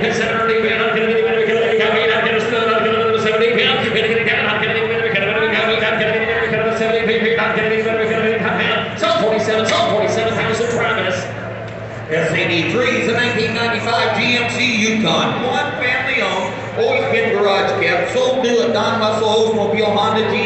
S83 is a 1995 GMC Yukon, one family owned, always been garage kept, sold new at Don Russell Oldsmobile Honda GMC.